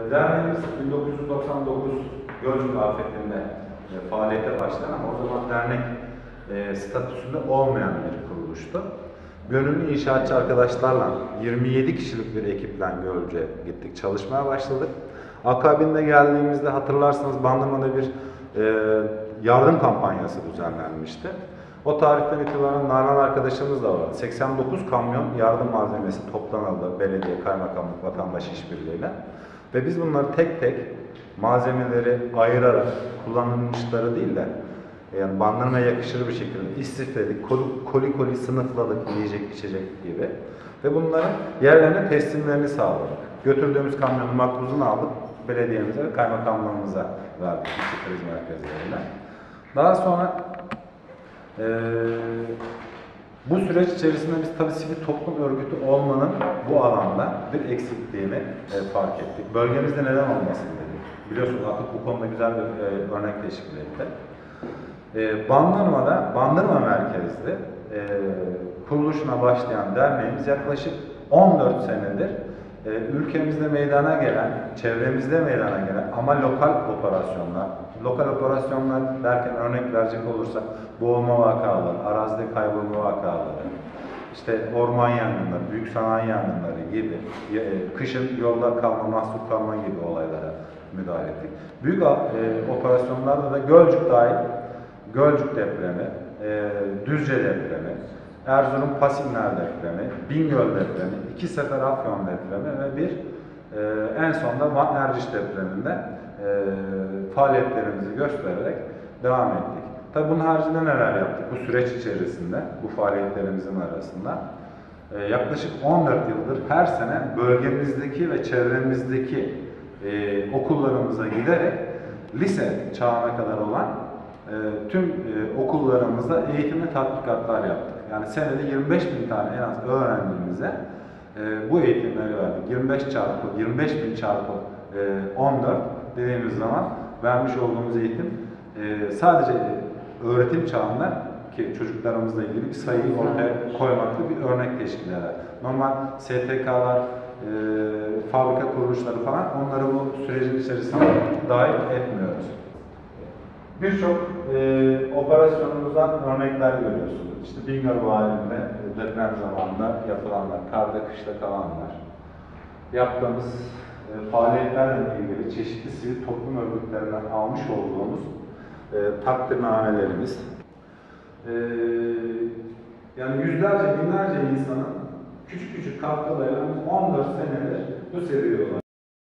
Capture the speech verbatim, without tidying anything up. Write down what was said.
Derneğimiz bin dokuz yüz doksan dokuz Gölcük afetinde e, faaliyete başladı ama o zaman dernek e, statüsünde olmayan bir kuruluştu. Gönüllü inşaatçı arkadaşlarla yirmi yedi kişilik bir ekiple Gölcük'e gittik, çalışmaya başladık. Akabinde geldiğimizde hatırlarsanız Bandırma'da bir e, yardım kampanyası düzenlenmişti. O tarihten itibaren Nalan arkadaşımız da vardı. seksen dokuz kamyon yardım malzemesi toplanıldı belediye, kaymakamlık, vatandaş işbirliğiyle. Ve biz bunları tek tek malzemeleri ayırarak kullanılmışları değil de yani Bandırma'ya yakışır bir şekilde istifledik, koli koli, koli sınıfladık, yiyecek, içecek gibi. Ve bunların yerlerine teslimlerini sağladık. Götürdüğümüz kamyonun makbuzunu aldık, belediyemize ve kaymakamlığımıza verdik, işçi kriz merkezlerine. Daha sonra ee, bu süreç içerisinde biz tabii sivil toplum örgütü olmanın bu alanda bir eksikliğini e, fark ettik. Bölgemizde neden olmasın dedik. Biliyorsunuz artık bu konuda güzel bir e, örnek teşkil etti. E, Bandırma'da, Bandırma merkezli e, kuruluşuna başlayan derneğimiz yaklaşık on dört senedir e, ülkemizde meydana gelen, çevremizde meydana gelen ama lokal operasyonlar, lokal operasyonlar derken örnek verecek olursak boğulma vakaları, arazide kaybolma vakaları, işte orman yangınları, büyük sanayi yangınları gibi, e, kışın yolda kalma, mahsur kalma gibi olaylara müdahale ettik. Büyük e, operasyonlarda da Gölcük dahil, Gölcük depremi, e, Düzce depremi, Erzurum Pasinler depremi, Bingöl depremi, iki sefer Afyon depremi ve bir e, en sonunda Van Erciş depreminde e, faaliyetlerimizi göstererek devam ettik. Tabi bunun haricinde neler yaptık bu süreç içerisinde, bu faaliyetlerimizin arasında? E, yaklaşık on dört yıldır her sene bölgemizdeki ve çevremizdeki e, okullarımıza giderek lise çağına kadar olan e, tüm e, okullarımızda eğitim ve tatbikatlar yaptık. Yani senede yirmi beş bin tane en az öğrencimize e, bu eğitimleri verdik. yirmi beş çarpı yirmi beş bin çarpı e, on dört dediğimiz zaman vermiş olduğumuz eğitim e, sadece öğretim çağında ki çocuklarımızla ilgili bir sayıyı ortaya koymakta bir örnek teşkil eder. Normal S T K'lar, e, fabrika kuruluşları falan onları bu sürecin içerisinde dahil etmiyoruz. Birçok e, operasyonumuzdan örnekler görüyorsunuz. İşte Bingöl valinde deprem zamanında yapılanlar, karda kışta kalanlar, yaptığımız e, faaliyetlerle ilgili çeşitli sivil toplum örgütlerinden almış olduğumuz e, takdirnamelerimiz. E, yani yüzlerce, binlerce insanın küçük küçük katkılarıyla on dört senedir bu seviyede olan